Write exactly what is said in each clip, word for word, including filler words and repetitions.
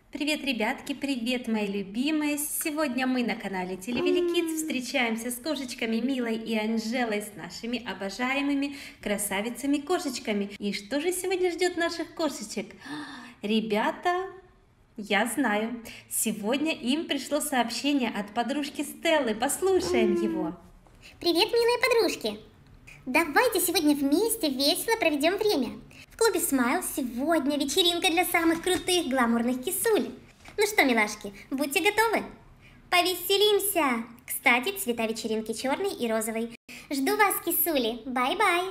Привет, ребятки, привет, мои любимые! Сегодня мы на канале Телевеликидс встречаемся с кошечками Милой и Анжелой, с нашими обожаемыми красавицами-кошечками. И что же сегодня ждет наших кошечек? Ребята, я знаю, сегодня им пришло сообщение от подружки Стеллы, послушаем его. Привет, милые подружки! Давайте сегодня вместе весело проведем время. В клубе Смайл сегодня вечеринка для самых крутых гламурных кисуль. Ну что, милашки, будьте готовы? Повеселимся! Кстати, цвета вечеринки черный и розовый. Жду вас, кисули! Бай-бай!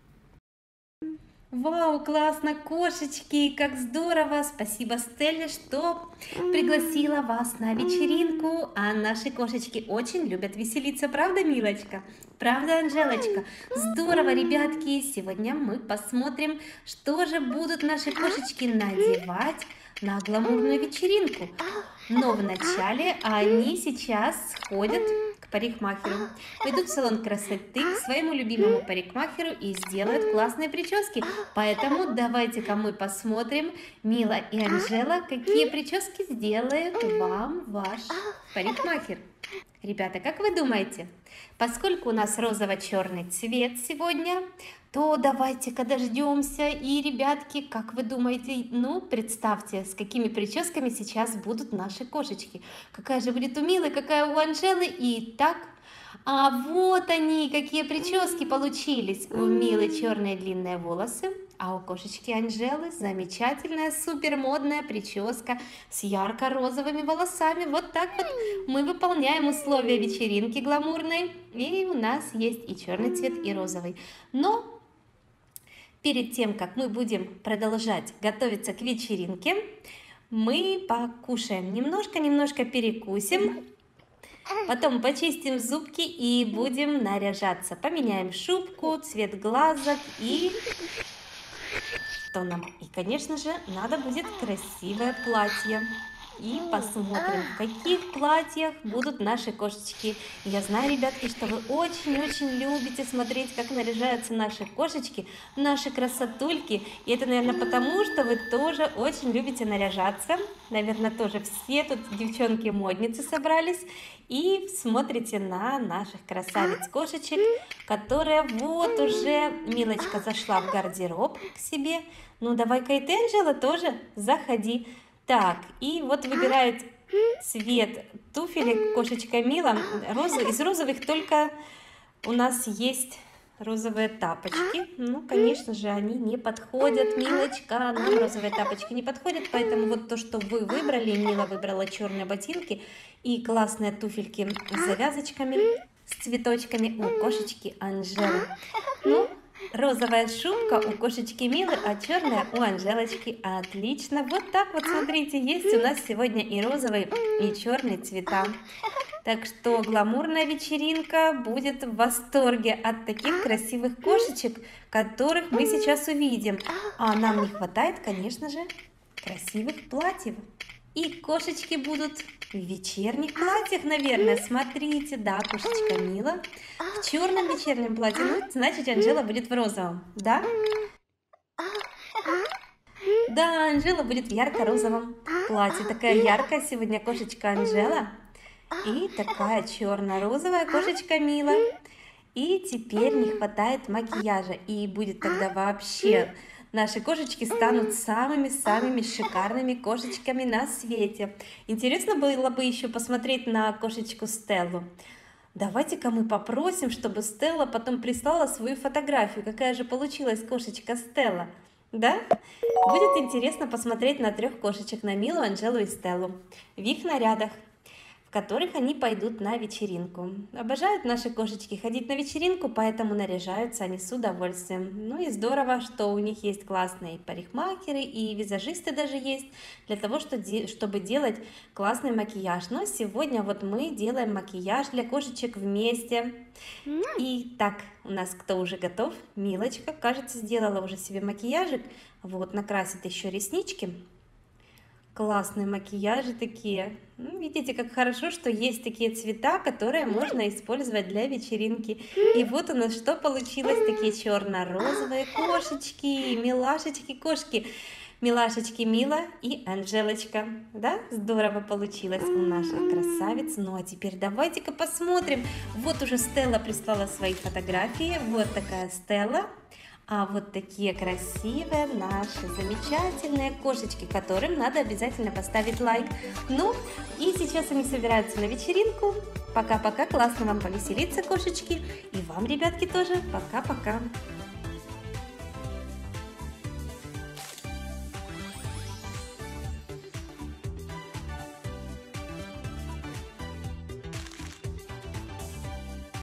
Вау, классно, кошечки, как здорово! Спасибо Стелле, что пригласила вас на вечеринку. А наши кошечки очень любят веселиться, правда, Милочка? Правда, Анжелочка? Здорово, ребятки! Сегодня мы посмотрим, что же будут наши кошечки надевать на гламурную вечеринку. Но вначале они сейчас сходят к парикмахеру. Пойдут в салон красоты к своему любимому парикмахеру и сделают классные прически. Поэтому давайте-ка мы посмотрим, Мила и Анжела, какие прически сделает вам ваш парикмахер. Ребята, как вы думаете, поскольку у нас розово-черный цвет сегодня, то давайте-ка дождемся. И, ребятки, как вы думаете, ну, представьте, с какими прическами сейчас будут наши кошечки. Какая же будет у Милы, какая у Анжелы. Итак, а вот они, какие прически получились. У Милы черные длинные волосы, а у кошечки Анжелы замечательная, супер модная прическа с ярко-розовыми волосами. Вот так вот мы выполняем условия вечеринки гламурной. И у нас есть и черный цвет, и розовый. Но перед тем, как мы будем продолжать готовиться к вечеринке, мы покушаем немножко, немножко перекусим. Потом почистим зубки и будем наряжаться. Поменяем шубку, цвет глазок и... Что нам? И, конечно же, надо будет красивое платье. И посмотрим, в каких платьях будут наши кошечки. Я знаю, ребятки, что вы очень-очень любите смотреть, как наряжаются наши кошечки, наши красотульки. И это, наверное, потому, что вы тоже очень любите наряжаться. Наверное, тоже все тут девчонки-модницы собрались. И смотрите на наших красавиц-кошечек, которые вот уже... Милочка зашла в гардероб к себе. Ну, давай-ка и ты, Анжела, тоже заходи. Так, и вот выбирает цвет туфелек кошечка Мила. Розы, из розовых только у нас есть розовые тапочки. Ну, конечно же, они не подходят, Милочка. Нам розовые тапочки не подходят, поэтому вот то, что вы выбрали, Мила выбрала черные ботинки и классные туфельки с завязочками, с цветочками у кошечки Анжелы. Ну, розовая шубка у кошечки Милы, а черная у Анжелочки. Отлично. Вот так вот, смотрите, есть у нас сегодня и розовый, и черный цвета. Так что гламурная вечеринка будет в восторге от таких красивых кошечек, которых мы сейчас увидим. А нам не хватает, конечно же, красивых платьев. И кошечки будут в вечерних платьях, наверное. Смотрите, да, кошечка Мила в черном вечернем платье. Ну, значит, Анжела будет в розовом, да? Да, Анжела будет в ярко-розовом платье. Такая яркая сегодня кошечка Анжела. И такая черно-розовая кошечка Мила. И теперь не хватает макияжа. И будет тогда вообще... Наши кошечки станут самыми-самыми шикарными кошечками на свете. Интересно было бы еще посмотреть на кошечку Стеллу. Давайте-ка мы попросим, чтобы Стелла потом прислала свою фотографию. Какая же получилась кошечка Стелла. Да? Будет интересно посмотреть на трех кошечек, на Милу, Анжелу и Стеллу, в их нарядах, в которых они пойдут на вечеринку. Обожают наши кошечки ходить на вечеринку, поэтому наряжаются они с удовольствием. Ну и здорово, что у них есть классные парикмахеры и визажисты даже есть, для того, чтобы делать классный макияж. Но сегодня вот мы делаем макияж для кошечек вместе. И так, у нас кто уже готов? Милочка, кажется, сделала уже себе макияжик. Вот, накрасит еще реснички. Классные макияжи такие. Ну, видите, как хорошо, что есть такие цвета, которые можно использовать для вечеринки. И вот у нас что получилось. Такие черно-розовые кошечки, милашечки, кошки. Милашечки Мила и Анжелочка. Да, здорово получилось у наших красавиц. Ну а теперь давайте-ка посмотрим. Вот уже Стелла прислала свои фотографии. Вот такая Стелла. А вот такие красивые наши замечательные кошечки, которым надо обязательно поставить лайк. Ну, и сейчас они собираются на вечеринку. Пока-пока, классно вам повеселиться, кошечки. И вам, ребятки, тоже. Пока-пока.